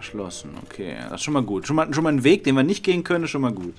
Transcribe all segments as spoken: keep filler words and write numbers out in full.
Verschlossen, okay. Das ist schon mal gut. Schon mal, schon mal ein Weg, den wir nicht gehen können, ist schon mal gut.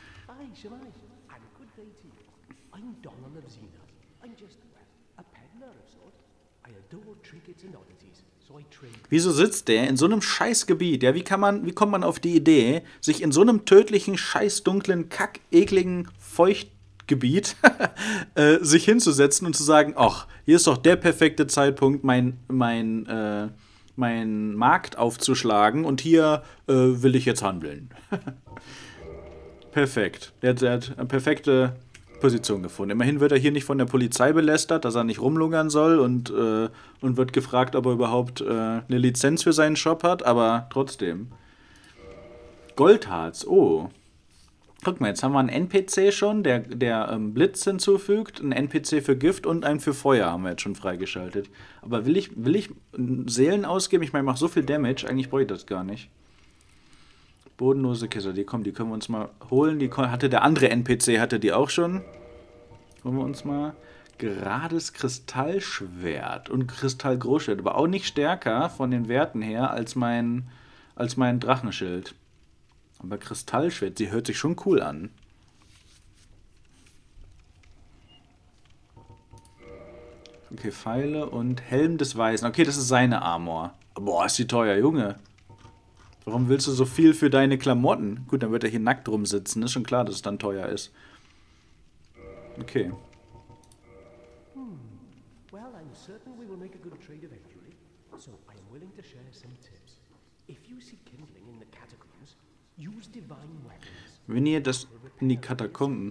Wieso sitzt der in so einem Scheißgebiet? Ja, wie kann man, wie kommt man auf die Idee, sich in so einem tödlichen, scheißdunklen, kack, ekligen Feuchtgebiet äh, sich hinzusetzen und zu sagen, ach, hier ist doch der perfekte Zeitpunkt, mein, mein, äh, mein Markt aufzuschlagen und hier äh, will ich jetzt handeln. Perfekt. Der, der hat eine perfekte Position gefunden. Immerhin wird er hier nicht von der Polizei belästert, dass er nicht rumlungern soll und, äh, und wird gefragt, ob er überhaupt äh, eine Lizenz für seinen Shop hat, aber trotzdem. Goldharz, oh. Guck mal, jetzt haben wir einen N P C schon, der, der ähm, Blitz hinzufügt, einen N P C für Gift und einen für Feuer haben wir jetzt schon freigeschaltet. Aber will ich, will ich Seelen ausgeben? Ich meine, ich mache so viel Damage, eigentlich brauche ich das gar nicht. Bodenlose Kiste, die kommen, die können wir uns mal holen. Die hatte der andere N P C, hatte die auch schon. Holen wir uns mal. Gerades Kristallschwert und Kristallgroßschwert, aber auch nicht stärker von den Werten her als mein, als mein Drachenschild. Aber Kristallschwert, sie hört sich schon cool an. Okay, Pfeile und Helm des Weisen. Okay, das ist seine Armor. Boah, ist die teuer, Junge. Warum willst du so viel für deine Klamotten? Gut, dann wird er hier nackt rumsitzen. Ist schon klar, dass es dann teuer ist. Okay. Wenn ihr das in die Katakomben...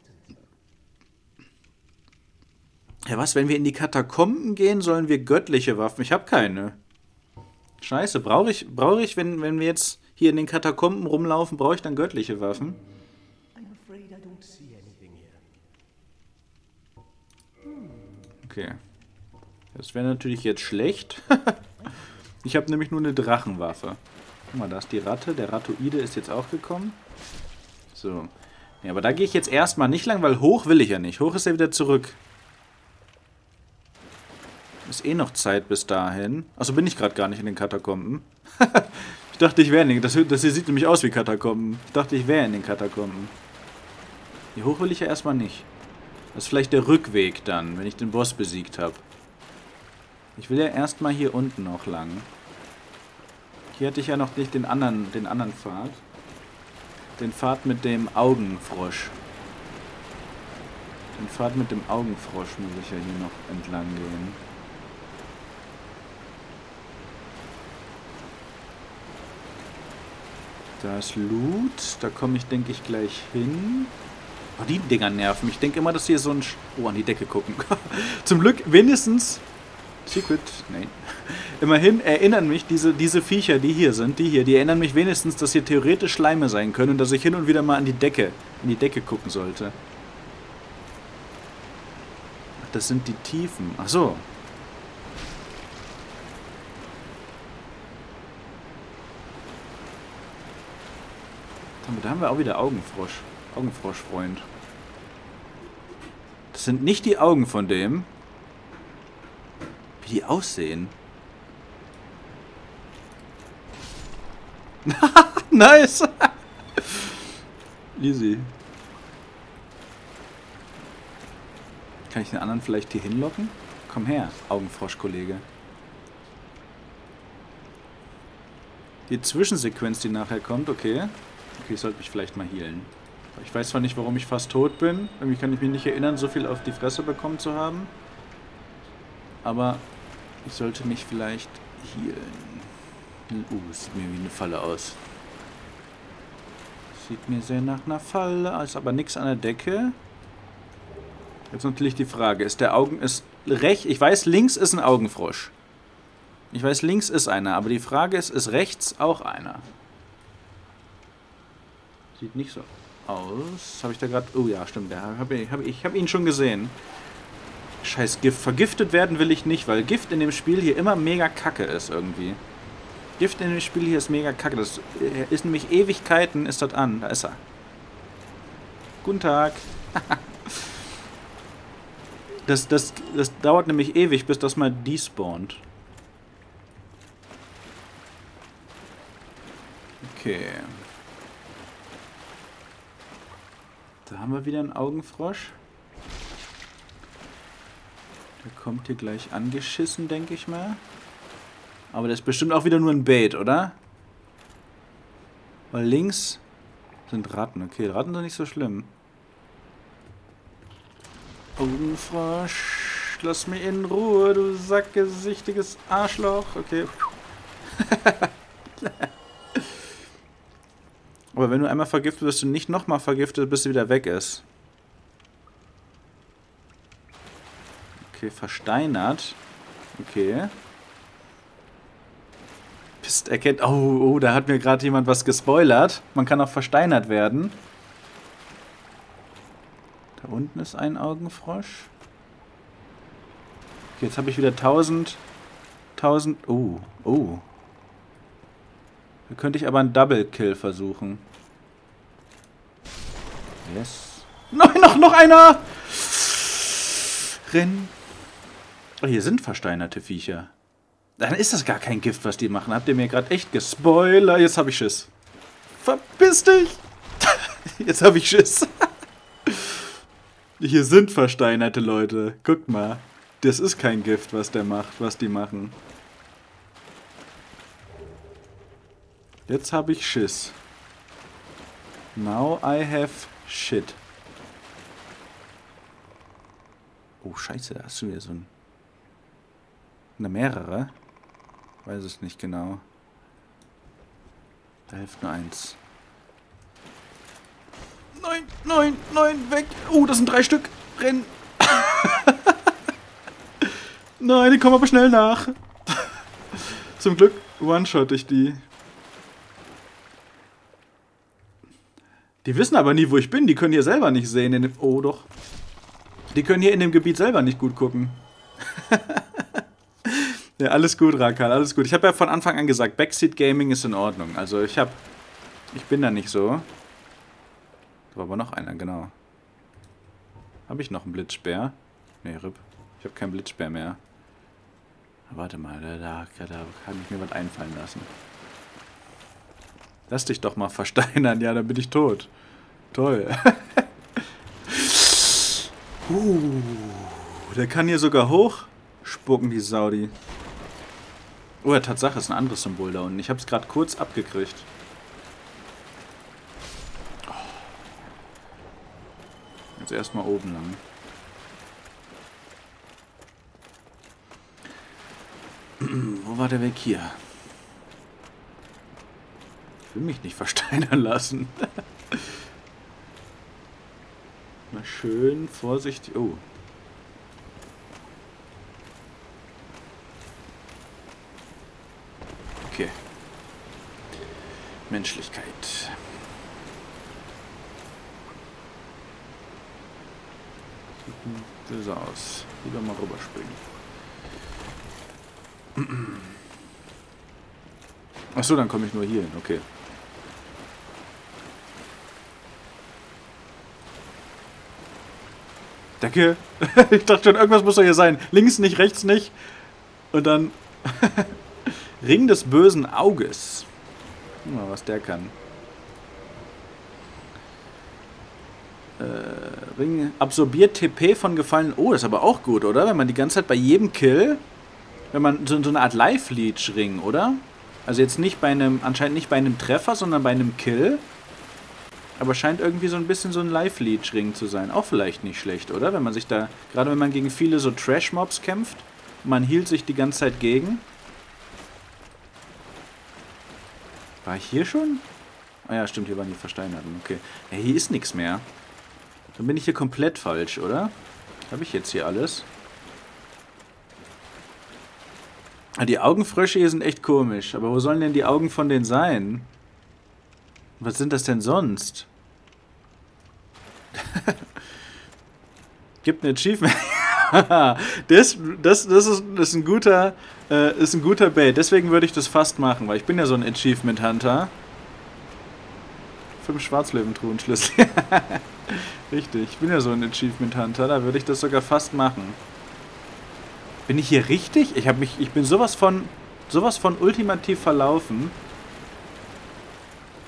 Ja, was? Wenn wir in die Katakomben gehen, sollen wir göttliche Waffen? Ich habe keine. Scheiße, brauche ich, brauche ich, wenn, wenn wir jetzt hier in den Katakomben rumlaufen, brauche ich dann göttliche Waffen? Okay. Das wäre natürlich jetzt schlecht. Ich habe nämlich nur eine Drachenwaffe. Guck mal, da ist die Ratte. Der Rattoide ist jetzt auch gekommen. So. Ja, aber da gehe ich jetzt erstmal nicht lang, weil hoch will ich ja nicht. Hoch ist ja wieder zurück. Ist eh noch Zeit bis dahin. Achso, bin ich gerade gar nicht in den Katakomben. Ich dachte, ich wäre in den... Das, das hier sieht nämlich aus wie Katakomben. Ich dachte, ich wäre in den Katakomben. Hier hoch will ich ja erstmal nicht. Das ist vielleicht der Rückweg dann, wenn ich den Boss besiegt habe. Ich will ja erstmal hier unten noch lang. Hier hatte ich ja noch nicht den anderen, den anderen Pfad. Den Pfad mit dem Augenfrosch. Den Pfad mit dem Augenfrosch muss ich ja hier noch entlang gehen. Da ist Loot. Da komme ich, denke ich, gleich hin. Oh, die Dinger nerven. Ich denke immer, dass hier so ein... Sch oh, an die Decke gucken. Zum Glück wenigstens... Secret? Nein. Immerhin erinnern mich diese, diese Viecher, die hier sind, die hier, die erinnern mich wenigstens, dass hier theoretisch Schleime sein können und dass ich hin und wieder mal an die Decke, an die Decke gucken sollte. Ach, das sind die Tiefen. Ach so. Da haben wir auch wieder Augenfrosch. Augenfroschfreund. Das sind nicht die Augen von dem. Wie die aussehen. Nice. Easy. Kann ich den anderen vielleicht hier hinlocken? Komm her, Augenfrosch-Kollege. Die Zwischensequenz, die nachher kommt, okay. Okay, ich sollte mich vielleicht mal healen. Ich weiß zwar nicht, warum ich fast tot bin. Irgendwie kann ich mich nicht erinnern, so viel auf die Fresse bekommen zu haben. Aber ich sollte mich vielleicht healen. Uh, sieht mir wie eine Falle aus. Sieht mir sehr nach einer Falle aus, aber nichts an der Decke. Jetzt natürlich die Frage, ist der Augen... ist rechts... Ich weiß, links ist ein Augenfrosch. Ich weiß, links ist einer, aber die Frage ist, ist rechts auch einer? Sieht nicht so aus. Habe ich da gerade... Oh ja, stimmt. Hab ich habe ich hab ihn schon gesehen. Scheiß Gift. Vergiftet werden will ich nicht, weil Gift in dem Spiel hier immer mega kacke ist irgendwie. Gift in dem Spiel hier ist mega kacke. Das ist nämlich Ewigkeiten, ist das an. Da ist er. Guten Tag. das, das, das dauert nämlich ewig, bis das mal despawnt. Okay. Da haben wir wieder einen Augenfrosch. Der kommt hier gleich angeschissen, denke ich mal. Aber das ist bestimmt auch wieder nur ein Bait, oder? Weil links sind Ratten. Okay, Ratten sind nicht so schlimm. Augenfrosch, lass mich in Ruhe, du sackgesichtiges Arschloch. Okay. Aber wenn du einmal vergiftet wirst, du nicht nochmal vergiftet, bis sie wieder weg ist. Okay, versteinert. Okay. Psst, erkennt... Oh, oh, da hat mir gerade jemand was gespoilert. Man kann auch versteinert werden. Da unten ist ein Augenfrosch. Okay, jetzt habe ich wieder tausend... tausend... Oh, oh. Da könnte ich aber einen Double-Kill versuchen. Yes. Nein, noch, noch einer! Renn. Oh, hier sind versteinerte Viecher. Dann ist das gar kein Gift, was die machen. Habt ihr mir gerade echt gespoilert? Jetzt habe ich Schiss. Verpiss dich! Jetzt habe ich Schiss. Hier sind versteinerte Leute. Guckt mal. Das ist kein Gift, was der macht, was die machen. Jetzt habe ich Schiss. Now I have shit. Oh, scheiße, da hast du wieder so ein... Eine mehrere? Weiß es nicht genau. Da hilft nur eins. Nein, nein, nein, weg! Oh, das sind drei Stück! Rennen! Nein, die kommen aber schnell nach. Zum Glück one-shot ich die. Die wissen aber nie, wo ich bin. Die können hier selber nicht sehen. In dem oh, doch. Die können hier in dem Gebiet selber nicht gut gucken. Ja, alles gut, Rakan, alles gut. Ich habe ja von Anfang an gesagt, Backseat Gaming ist in Ordnung. Also ich habe... Ich bin da nicht so. Da war aber noch einer, genau. Habe ich noch einen Blitzspeer? Ne, R I P. Ich habe keinen Blitzspeer mehr. Warte mal, da, da, da kann ich mir was einfallen lassen. Lass dich doch mal versteinern, ja, dann bin ich tot. Toll. uh, der kann hier sogar hochspucken, die Saudi. Oh, ja, Tatsache ist ein anderes Symbol da unten. Ich habe es gerade kurz abgekriegt. Jetzt erstmal oben lang. Wo war der Weg hier? Ich will mich nicht versteinern lassen. Mal schön vorsichtig. Oh. Okay. Menschlichkeit. Sieht so aus. Lieber mal rüberspringen. Achso, dann komme ich nur hier hin. Okay. Danke. Ich dachte schon, irgendwas muss doch hier sein. Links nicht, rechts nicht. Und dann... Ring des bösen Auges. Guck mal, was der kann. Äh, Ring absorbiert T P von gefallenen... Oh, das ist aber auch gut, oder? Wenn man die ganze Zeit bei jedem Kill... Wenn man so, so eine Art Life-Leech-Ring, oder? Also jetzt nicht bei einem... Anscheinend nicht bei einem Treffer, sondern bei einem Kill. Aber scheint irgendwie so ein bisschen so ein Life-Leech-Ring zu sein. Auch vielleicht nicht schlecht, oder? Wenn man sich da... Gerade wenn man gegen viele so Trash-Mobs kämpft. Man hielt sich die ganze Zeit gegen. War ich hier schon? Ah ja, stimmt, hier waren die Versteinerten. Okay. Ja, hier ist nichts mehr. Dann bin ich hier komplett falsch, oder? Habe ich jetzt hier alles? Ah, die Augenfrösche hier sind echt komisch. Aber wo sollen denn die Augen von denen sein? Was sind das denn sonst? Gibt ein Achievement. das, das, das, ist, das ist ein guter, äh, ist ein guter Bait. Deswegen würde ich das fast machen, weil ich bin ja so ein Achievement Hunter. Fünf Schwarzlöwen-Truhenschlüssel. Richtig, ich bin ja so ein Achievement Hunter. Da würde ich das sogar fast machen. Bin ich hier richtig? Ich habe mich, ich bin sowas von, sowas von ultimativ verlaufen.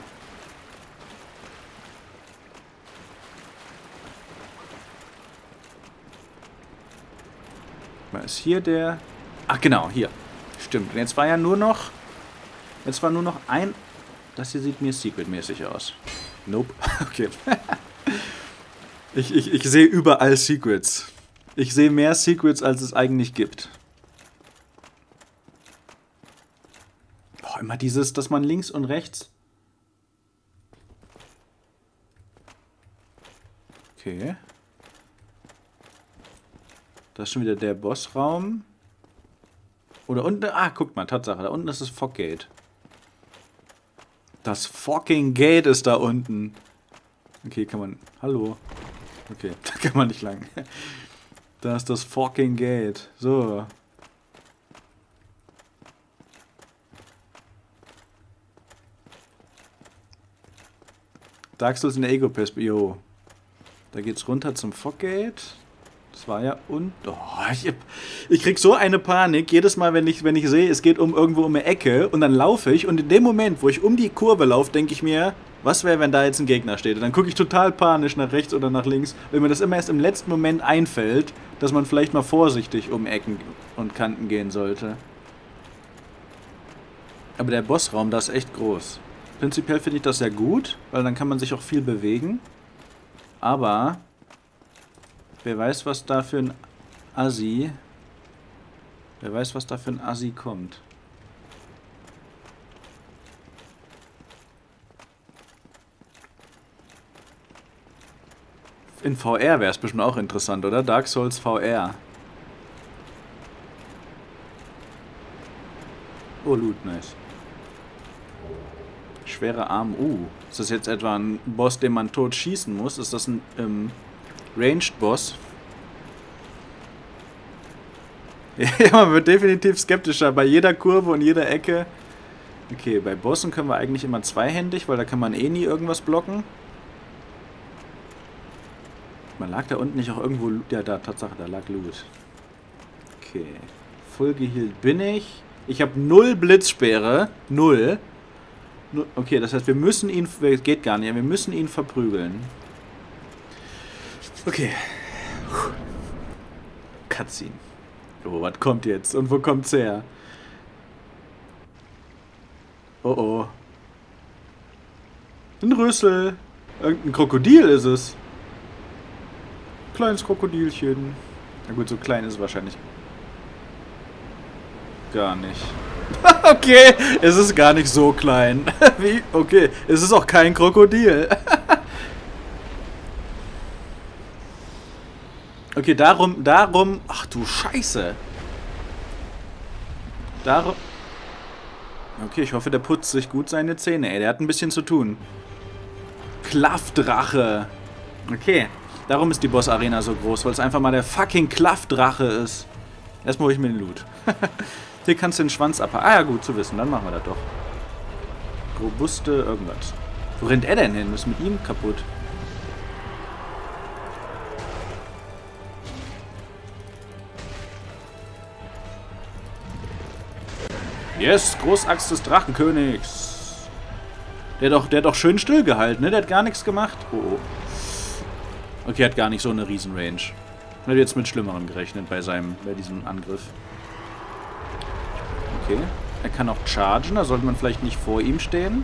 Was ist hier der... Ach genau, hier. Stimmt. Und jetzt war ja nur noch... Jetzt war nur noch ein... Das hier sieht mir secretmäßig aus. Nope. Okay. ich, ich, ich sehe überall Secrets. Ich sehe mehr Secrets, als es eigentlich gibt. Boah, immer dieses, dass man links und rechts... Okay. Das ist schon wieder der Bossraum. Oder unten... Ah, guck mal, Tatsache. Da unten ist das Foggate. Das fucking Gate ist da unten. Okay, kann man... Hallo. Okay, da kann man nicht lang. Da ist das fucking Gate. So. Dark Souls in der Ego-Perspektive. Jo. Da geht's runter zum Foggate. Das war ja und... Oh, ich, ich krieg so eine Panik, jedes Mal, wenn ich, wenn ich sehe, es geht um irgendwo um eine Ecke und dann laufe ich und in dem Moment, wo ich um die Kurve laufe, denke ich mir, was wäre, wenn da jetzt ein Gegner steht? Und dann gucke ich total panisch nach rechts oder nach links, weil mir das immer erst im letzten Moment einfällt, dass man vielleicht mal vorsichtig um Ecken und Kanten gehen sollte. Aber der Bossraum, da ist echt groß. Prinzipiell finde ich das sehr gut, weil dann kann man sich auch viel bewegen. Aber... Wer weiß, was da für ein Assi... Wer weiß, was da für ein Assi kommt. In V R wäre es bestimmt auch interessant, oder? Dark Souls V R. Oh, Loot, nice. Schwere Arm. Uh, ist das jetzt etwa ein Boss, den man tot schießen muss? Ist das ein... Ähm, Ranged Boss. Ja, man wird definitiv skeptischer bei jeder Kurve und jeder Ecke. Okay, bei Bossen können wir eigentlich immer zweihändig, weil da kann man eh nie irgendwas blocken. Man lag da unten nicht auch irgendwo... Ja, da, Tatsache, da lag Loot. Okay. Full geheilt bin ich. Ich habe null Blitzsperre. Null. Okay, das heißt, wir müssen ihn... Geht gar nicht. Wir müssen ihn verprügeln. Okay. Cutscene. Oh, was kommt jetzt? Und wo kommt's her? Oh oh. Ein Rüssel. Irgendein Krokodil ist es. Kleines Krokodilchen. Na gut, so klein ist es wahrscheinlich gar nicht. Okay, es ist gar nicht so klein. Wie? Okay, es ist auch kein Krokodil. Okay, darum, darum... Ach du Scheiße. Darum... Okay, ich hoffe, der putzt sich gut seine Zähne. Ey, der hat ein bisschen zu tun. Klaffdrache. Okay, darum ist die Boss-Arena so groß, weil es einfach mal der fucking Klaffdrache ist. Erstmal hole ich mir den Loot. Hier kannst du den Schwanz abhaken. Ah ja, gut zu wissen, dann machen wir das doch. Robuste irgendwas. Wo rennt er denn hin? Was ist mit ihm kaputt? Yes, Großaxt des Drachenkönigs. Der hat doch, der hat doch schön stillgehalten, ne? Der hat gar nichts gemacht. Oh, oh. Okay, hat gar nicht so eine Riesenrange. Ich hätte jetzt mit Schlimmerem gerechnet bei seinem, bei diesem Angriff. Okay. Er kann auch chargen, da sollte man vielleicht nicht vor ihm stehen.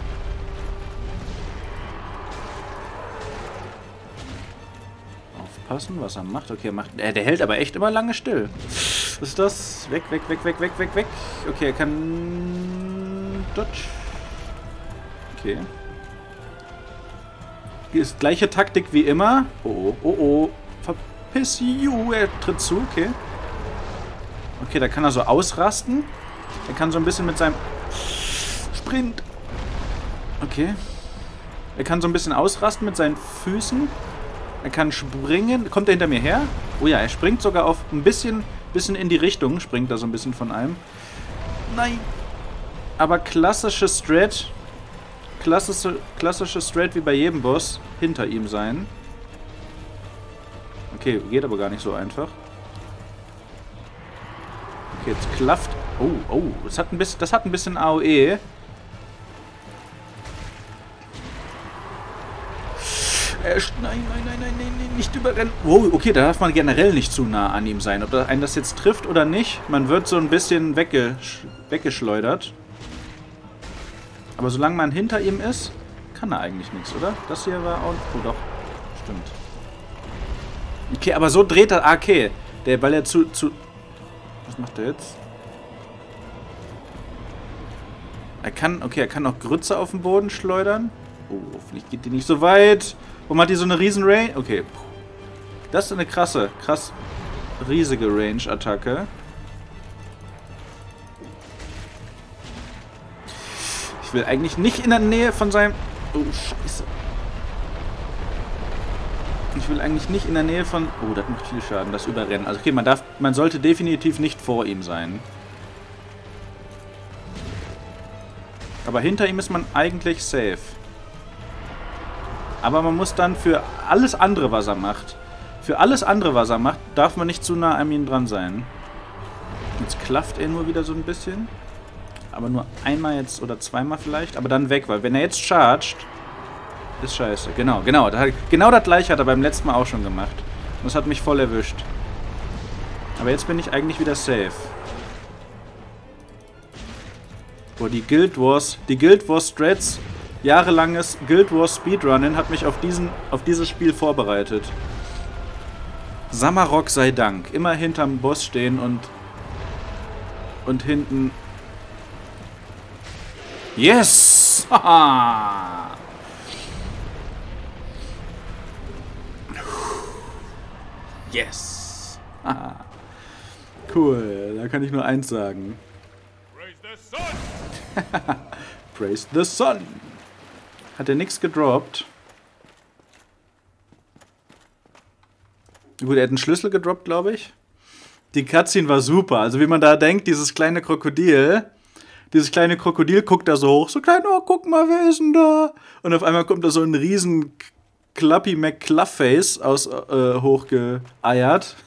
Aufpassen, was er macht. Okay, er macht. Äh, der hält aber echt immer lange still. Was ist das? Weg, weg, weg, weg, weg, weg, weg. Okay, er kann... Dodge. Okay. Die ist gleiche Taktik wie immer. Oh, oh, oh, oh. Verpiss you. Er tritt zu, okay. Okay, da kann er so ausrasten. Er kann so ein bisschen mit seinem Sprint... Okay. Er kann so ein bisschen ausrasten mit seinen Füßen. Er kann springen. Kommt er hinter mir her? Oh ja, er springt sogar auf ein bisschen... bisschen in die Richtung, springt da so ein bisschen von einem. Nein. Aber klassische Strat, klassische, klassische Strat wie bei jedem Boss, hinter ihm sein. Okay, geht aber gar nicht so einfach. Okay, jetzt klafft. Oh, oh, das hat ein bisschen, das hat ein bisschen A O E. Äh, nein, nein, nein, nein, nein, nein, nicht überrennen. Wow, okay, da darf man generell nicht zu nah an ihm sein. Ob das einen das jetzt trifft oder nicht, man wird so ein bisschen weggesch weggeschleudert. Aber solange man hinter ihm ist, kann er eigentlich nichts, oder? Das hier war auch... Oh, doch. Stimmt. Okay, aber so dreht er... Ah, okay. Der, weil er zu... zu was macht er jetzt? Er kann... Okay, er kann auch Grütze auf den Boden schleudern. Oh, hoffentlich geht die nicht so weit. Warum hat die so eine riesen Range? Okay. Das ist eine krasse, krass riesige Range-Attacke. Ich will eigentlich nicht in der Nähe von seinem... Oh, scheiße. Ich will eigentlich nicht in der Nähe von... Oh, das macht viel Schaden, das Überrennen. Also okay, man darf... Man sollte definitiv nicht vor ihm sein. Aber hinter ihm ist man eigentlich safe. Aber man muss dann für alles andere, was er macht, für alles andere, was er macht, darf man nicht zu nah an ihm dran sein. Jetzt klafft er nur wieder so ein bisschen. Aber nur einmal jetzt oder zweimal vielleicht. Aber dann weg, weil wenn er jetzt chargt, ist scheiße. Genau, genau. Das hat, genau das gleiche hat er beim letzten Mal auch schon gemacht. Und das hat mich voll erwischt. Aber jetzt bin ich eigentlich wieder safe. Boah, die Guild Wars, die Guild Wars Strats, jahrelanges Guild Wars Speedrunnen hat mich auf, diesen, auf dieses Spiel vorbereitet. Sammarok sei Dank. Immer hinterm Boss stehen und und hinten... Yes! Haha! Yes! Haha. Cool, da kann ich nur eins sagen. Praise the sun! Praise the sun! Hat er nichts gedroppt? Gut, er hat einen Schlüssel gedroppt, glaube ich. Die Cutscene war super. Also wie man da denkt, dieses kleine Krokodil, dieses kleine Krokodil guckt da so hoch, so klein, oh, guck mal, wer ist denn da? Und auf einmal kommt da so ein riesen Clappy McCluffface aus äh, hochgeeiert.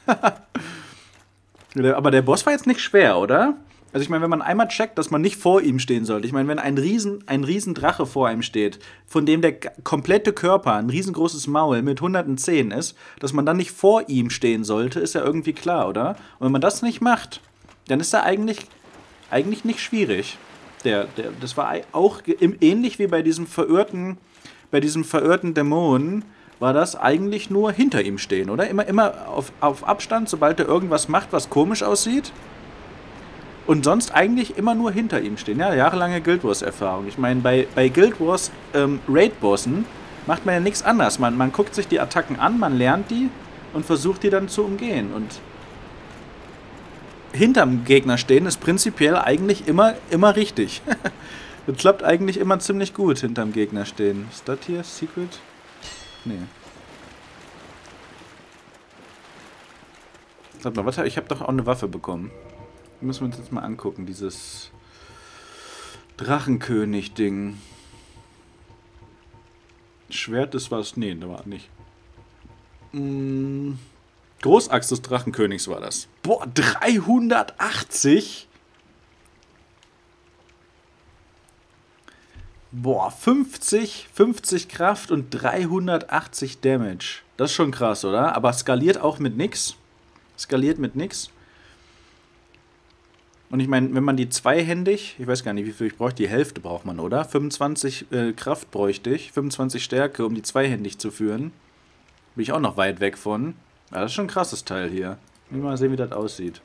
Aber der Boss war jetzt nicht schwer, oder? Also ich meine, wenn man einmal checkt, dass man nicht vor ihm stehen sollte. Ich meine, wenn ein riesen, ein riesen Drache vor einem steht, von dem der komplette Körper ein riesengroßes Maul mit hunderten Zähnen ist, dass man dann nicht vor ihm stehen sollte, ist ja irgendwie klar, oder? Und wenn man das nicht macht, dann ist er eigentlich, eigentlich nicht schwierig. Der, der, das war auch ähnlich wie bei diesem verirrten, bei diesem verirrten Dämonen, war das eigentlich nur hinter ihm stehen, oder? Immer, immer auf, auf Abstand, sobald er irgendwas macht, was komisch aussieht. Und sonst eigentlich immer nur hinter ihm stehen. Ja, jahrelange Guild Wars-Erfahrung. Ich meine, bei, bei Guild Wars ähm, Raid-Bossen macht man ja nichts anderes. Man, man guckt sich die Attacken an, man lernt die und versucht die dann zu umgehen. Und hinterm Gegner stehen ist prinzipiell eigentlich immer, immer richtig. Das klappt eigentlich immer ziemlich gut, hinterm Gegner stehen. Ist das hier Secret? Nee. Sag mal, was hab, ich habe doch auch eine Waffe bekommen. Müssen wir uns jetzt mal angucken, dieses Drachenkönig-Ding. Schwert ist was? Nee, da war nicht. Hm, Großaxt des Drachenkönigs war das. Boah, dreihundertachtzig? Boah, fünfzig, fünfzig Kraft und dreihundertachtzig Damage. Das ist schon krass, oder? Aber skaliert auch mit nix. Skaliert mit nix. Und ich meine, wenn man die zweihändig, ich weiß gar nicht, wie viel ich bräuchte, die Hälfte braucht man, oder? fünfundzwanzig äh, Kraft bräuchte ich, fünfundzwanzig Stärke, um die zweihändig zu führen. Bin ich auch noch weit weg von. Ja, das ist schon ein krasses Teil hier. Mal sehen, wie das aussieht.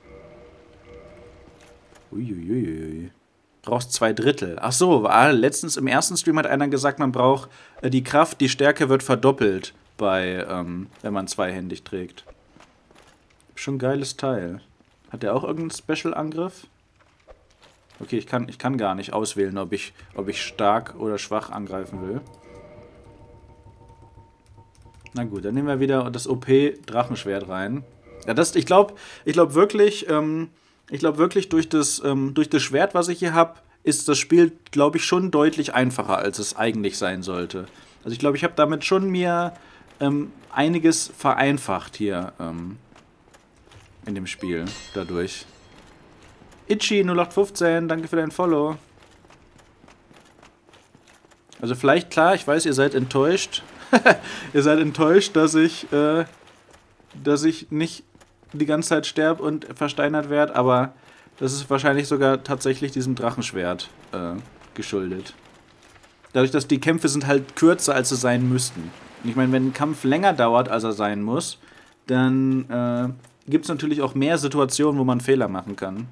Uiuiui. Brauchst zwei Drittel. Ach so, ah, letztens im ersten Stream hat einer gesagt, man braucht äh, die Kraft, die Stärke wird verdoppelt, bei, ähm, wenn man zweihändig trägt. Schon ein geiles Teil. Hat der auch irgendeinen Special-Angriff? Okay, ich kann, ich kann gar nicht auswählen, ob ich, ob ich stark oder schwach angreifen will. Na gut, dann nehmen wir wieder das O P-Drachenschwert rein. Ja, das, ich glaube ich glaub wirklich, ähm, ich glaube wirklich, durch das, ähm, durch das Schwert, was ich hier habe, ist das Spiel, glaube ich, schon deutlich einfacher, als es eigentlich sein sollte. Also ich glaube, ich habe damit schon mir ähm, einiges vereinfacht hier ähm, in dem Spiel, dadurch. Itchy null acht fünfzehn, danke für dein Follow. Also vielleicht, klar, ich weiß, ihr seid enttäuscht. Ihr seid enttäuscht, dass ich, äh, dass ich nicht die ganze Zeit sterbe und versteinert werde, aber das ist wahrscheinlich sogar tatsächlich diesem Drachenschwert äh, geschuldet. Dadurch, dass die Kämpfe sind halt kürzer, als sie sein müssten. Und ich meine, wenn ein Kampf länger dauert, als er sein muss, dann äh, gibt es natürlich auch mehr Situationen, wo man Fehler machen kann.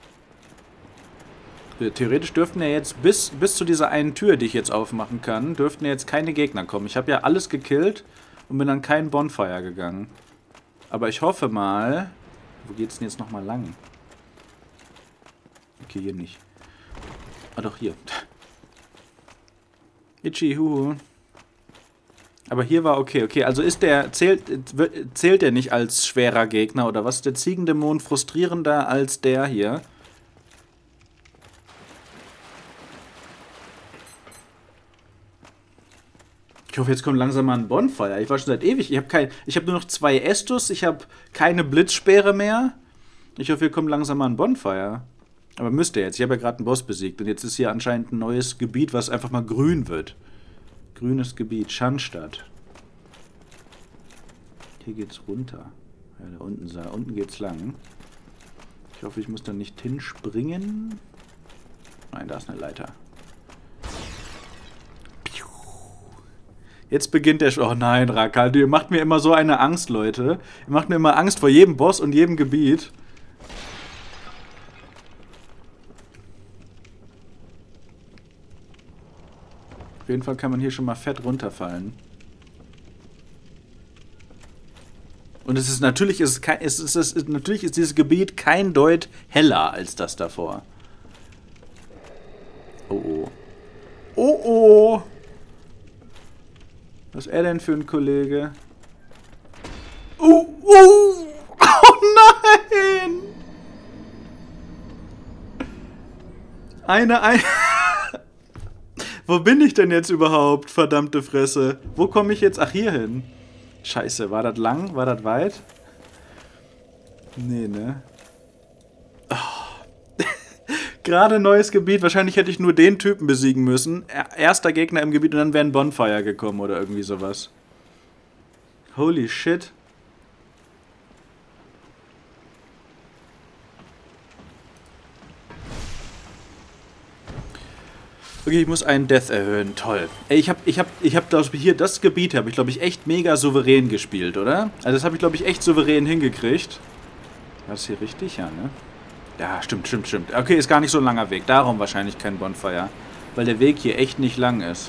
Theoretisch dürften ja jetzt bis, bis zu dieser einen Tür, die ich jetzt aufmachen kann, dürften ja jetzt keine Gegner kommen. Ich habe ja alles gekillt und bin an kein Bonfire gegangen. Aber ich hoffe mal... Wo geht's denn jetzt nochmal lang? Okay, hier nicht. Ah, doch, hier. Itchy, huhu. Aber hier war okay. Okay, also ist der... Zählt, zählt der nicht als schwerer Gegner oder was? Ist der Ziegendämon frustrierender als der hier? Ich hoffe, jetzt kommt langsam mal ein Bonfire. Ich war schon seit ewig. Ich habe kein, ich habe nur noch zwei Estus. Ich habe keine Blitzspeere mehr. Ich hoffe, hier kommt langsam mal ein Bonfire. Aber müsste jetzt. Ich habe ja gerade einen Boss besiegt. Und jetzt ist hier anscheinend ein neues Gebiet, was einfach mal grün wird. Grünes Gebiet. Schandstadt. Hier geht's runter. Ja, da unten, da unten geht's lang. Ich hoffe, ich muss da nicht hinspringen. Nein, da ist eine Leiter. Jetzt beginnt der... Sch oh nein, Rakal, ihr macht mir immer so eine Angst, Leute. Ihr macht mir immer Angst vor jedem Boss und jedem Gebiet. Auf jeden Fall kann man hier schon mal fett runterfallen. Und es ist natürlich, es ist kein, es ist, es ist, natürlich ist dieses Gebiet kein Deut heller als das davor. Oh oh. Oh oh! Was ist er denn für ein Kollege? Uh, uh, oh nein! Eine, ein... Wo bin ich denn jetzt überhaupt? Verdammte Fresse. Wo komme ich jetzt? Ach, hier hin. Scheiße, war das lang? War das weit? Nee, ne? Oh. Gerade neues Gebiet. Wahrscheinlich hätte ich nur den Typen besiegen müssen. Erster Gegner im Gebiet und dann wäre ein Bonfire gekommen oder irgendwie sowas. Holy shit. Okay, ich muss einen Death erhöhen. Toll. Ey, ich habe, ich habe, ich habe, glaube ich, hier das Gebiet habe ich, glaube ich, echt mega souverän gespielt, oder? Also das habe ich, glaube ich, echt souverän hingekriegt. War das hier richtig? Ja, ne? Ja, stimmt, stimmt, stimmt. Okay, ist gar nicht so ein langer Weg. Darum wahrscheinlich kein Bonfire. Weil der Weg hier echt nicht lang ist.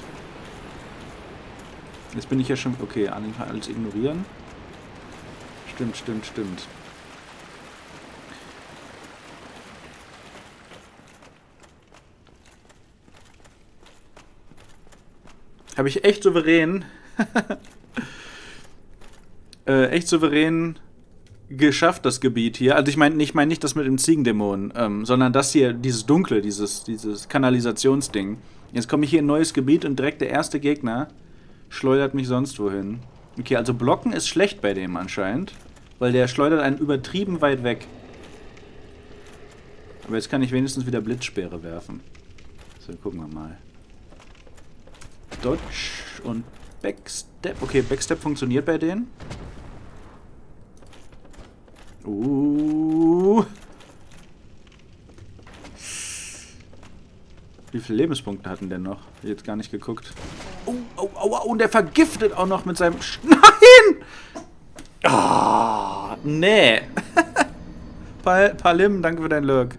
Jetzt bin ich ja schon... Okay, alles ignorieren. Stimmt, stimmt, stimmt. Habe ich echt souverän... äh, echt souverän... geschafft, das Gebiet hier. Also ich meine ich mein nicht das mit dem Ziegendämon, ähm, sondern das hier, dieses Dunkle, dieses, dieses Kanalisationsding. Jetzt komme ich hier in ein neues Gebiet und direkt der erste Gegner schleudert mich sonst wohin. Okay, also blocken ist schlecht bei dem anscheinend, weil der schleudert einen übertrieben weit weg. Aber jetzt kann ich wenigstens wieder Blitzspeere werfen. So, gucken wir mal. Dodge und Backstep. Okay, Backstep funktioniert bei denen. Uh. Wie viele Lebenspunkte hatten der noch? Hab ich jetzt gar nicht geguckt. Oh, oh, oh, oh, und der vergiftet auch noch mit seinem... Sch Nein! Ah, oh, nee. Pal Palim, danke für dein Lurk.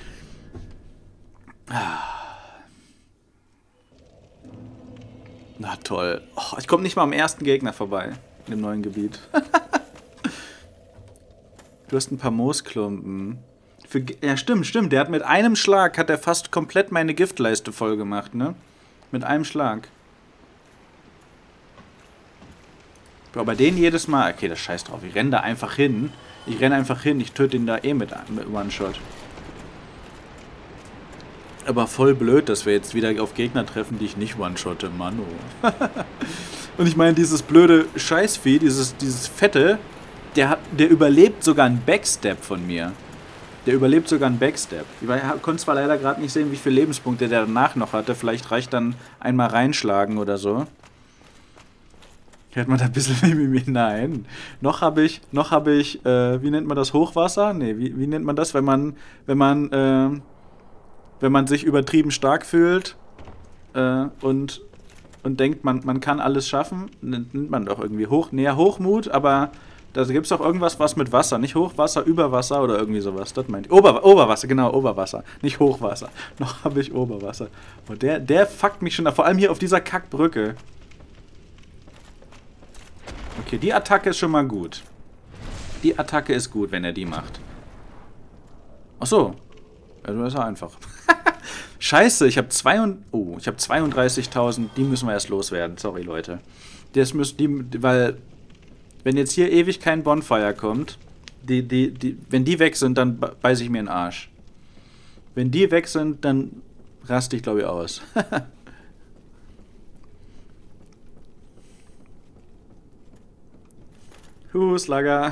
Na toll. Oh, ich komme nicht mal am ersten Gegner vorbei. In dem neuen Gebiet. Du hast ein paar Moosklumpen. Für, ja, stimmt, stimmt. Der hat mit einem Schlag, hat er fast komplett meine Giftleiste voll gemacht, ne? Mit einem Schlag. Aber den jedes Mal... Okay, das scheiß drauf. Ich renne da einfach hin. Ich renne einfach hin. Ich töte ihn da eh mit, mit One-Shot. Aber voll blöd, dass wir jetzt wieder auf Gegner treffen, die ich nicht One-Shotte. Mano. Und ich meine, dieses blöde Scheißvieh, dieses, dieses fette... Der, hat, der überlebt sogar einen Backstep von mir. Der überlebt sogar einen Backstep. Ich konnte zwar leider gerade nicht sehen, wie viele Lebenspunkte der danach noch hatte. Vielleicht reicht dann einmal reinschlagen oder so. Hört man da ein bisschen Mimimi? Nein. Noch habe ich, noch habe ich, äh, wie nennt man das? Hochwasser? Nee, wie, wie nennt man das, wenn man, wenn man, äh, wenn man sich übertrieben stark fühlt äh, und, und denkt, man, man kann alles schaffen? Nennt man doch irgendwie Hoch, näher Hochmut, aber da gibt es doch irgendwas, was mit Wasser. Nicht Hochwasser, Überwasser oder irgendwie sowas. Das meint ich. Ober, Oberwasser, genau, Oberwasser. Nicht Hochwasser. Noch habe ich Oberwasser. Und der, der fuckt mich schon ab. Vor allem hier auf dieser Kackbrücke. Okay, die Attacke ist schon mal gut. Die Attacke ist gut, wenn er die macht. Ach so. Also ist ja einfach. Scheiße, ich habe zwei und oh, ich habe zweiunddreißigtausend. Die müssen wir erst loswerden. Sorry, Leute. Das müssen die, weil wenn jetzt hier ewig kein Bonfire kommt, die, die, die, wenn die weg sind, dann beiße ich mir den Arsch. Wenn die weg sind, dann raste ich, glaube ich, aus. Huslager.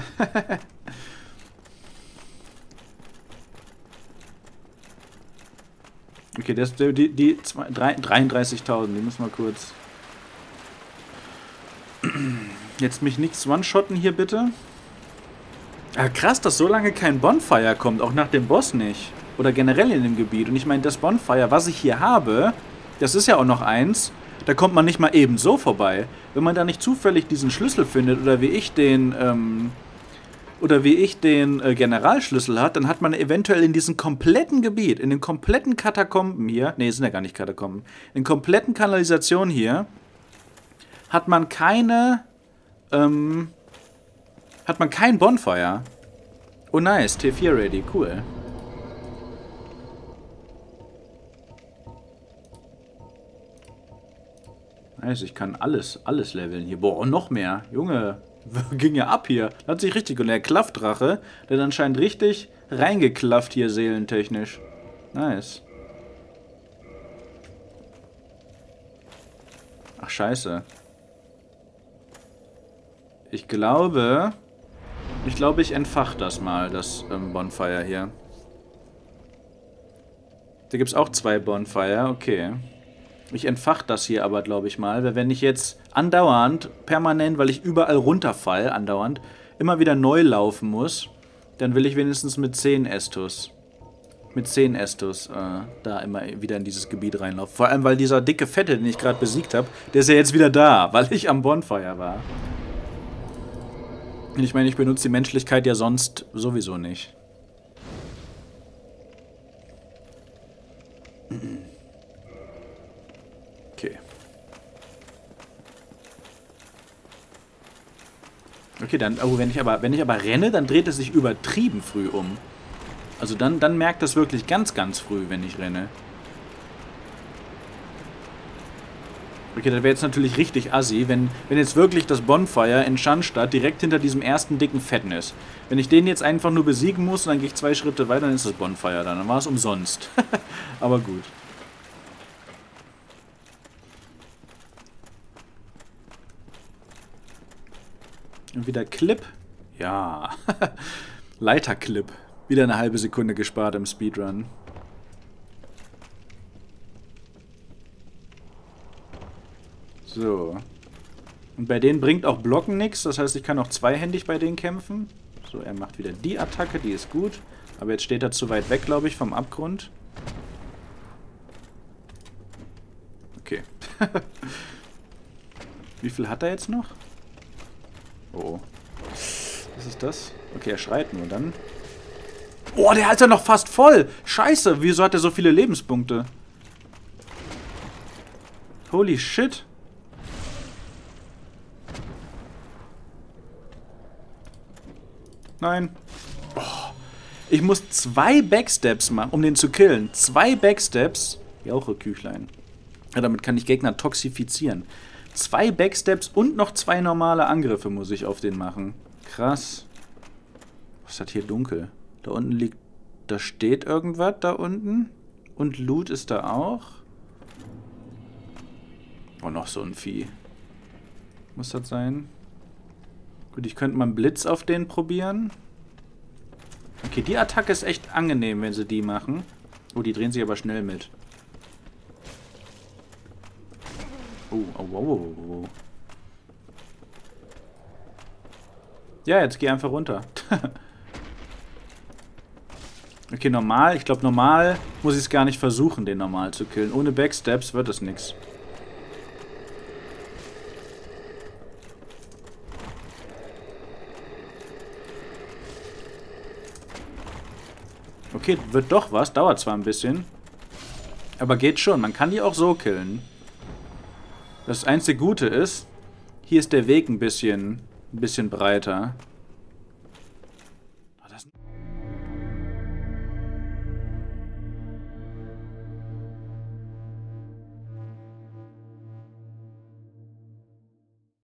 Okay, das, die, die dreiunddreißigtausend, die müssen wir kurz... Jetzt mich nichts one-shotten hier, bitte. Ah, krass, dass so lange kein Bonfire kommt, auch nach dem Boss nicht. Oder generell in dem Gebiet. Und ich meine, das Bonfire, was ich hier habe, das ist ja auch noch eins, da kommt man nicht mal eben so vorbei. Wenn man da nicht zufällig diesen Schlüssel findet, oder wie ich den, ähm, oder wie ich den äh, Generalschlüssel hat, dann hat man eventuell in diesem kompletten Gebiet, in den kompletten Katakomben hier, nee, sind ja gar nicht Katakomben, in kompletten Kanalisationen hier, hat man keine, ähm, hat man kein Bonfire. Oh nice, T vier ready, cool. Nice, ich kann alles, alles leveln hier. Boah, und noch mehr. Junge, ging ja ab hier. Hat sich richtig, und der Klaffdrache, der hat anscheinend richtig reingeklafft hier seelentechnisch. Nice. Ach, scheiße. Ich glaube... Ich glaube, ich entfach das mal, das ähm, Bonfire hier. Da gibt es auch zwei Bonfire, okay. Ich entfach das hier aber, glaube ich mal, weil wenn ich jetzt andauernd, permanent, weil ich überall runterfall, andauernd, immer wieder neu laufen muss, dann will ich wenigstens mit zehn Estus, mit zehn Estus äh, da immer wieder in dieses Gebiet reinlaufen. Vor allem, weil dieser dicke Fette, den ich gerade besiegt habe, der ist ja jetzt wieder da, weil ich am Bonfire war. Und ich meine, ich benutze die Menschlichkeit ja sonst sowieso nicht. Okay. Okay, dann, oh, wenn ich aber, wenn ich aber renne, dann dreht es sich übertrieben früh um. Also dann, dann merkt es wirklich ganz, ganz früh, wenn ich renne. Okay, das wäre jetzt natürlich richtig assi, wenn, wenn jetzt wirklich das Bonfire in Schandstadt direkt hinter diesem ersten dicken Fetten ist. Wenn ich den jetzt einfach nur besiegen muss und dann gehe ich zwei Schritte weiter, dann ist das Bonfire da. Dann war es umsonst. Aber gut. Und wieder Clip. Ja. Leiterclip. Wieder eine halbe Sekunde gespart im Speedrun. So. Und bei denen bringt auch Blocken nichts. Das heißt, ich kann auch zweihändig bei denen kämpfen. So, er macht wieder die Attacke. Die ist gut. Aber jetzt steht er zu weit weg, glaube ich, vom Abgrund. Okay. Wie viel hat er jetzt noch? Oh. Was ist das? Okay, er schreit nur dann. Oh, der hat ja noch fast voll. Scheiße, wieso hat er so viele Lebenspunkte? Holy shit. Nein. Oh. Ich muss zwei Backsteps machen, um den zu killen. Zwei Backsteps. Jauche, Küchlein. Ja, damit kann ich Gegner toxifizieren. Zwei Backsteps und noch zwei normale Angriffe muss ich auf den machen. Krass. Was hat hier dunkel? Da unten liegt... Da steht irgendwas da unten. Und Loot ist da auch. Oh, noch so ein Vieh. Muss das sein? Gut, ich könnte mal einen Blitz auf den probieren. Okay, die Attacke ist echt angenehm, wenn sie die machen. Oh, die drehen sich aber schnell mit. Oh, oh, wow, wow, wow. Ja, jetzt geh einfach runter. Okay, normal. Ich glaube, normal muss ich es gar nicht versuchen, den normal zu killen. Ohne Backsteps wird es nichts. Okay, wird doch was. Dauert zwar ein bisschen. Aber geht schon. Man kann die auch so killen. Das einzige Gute ist, hier ist der Weg ein bisschen, ein bisschen breiter.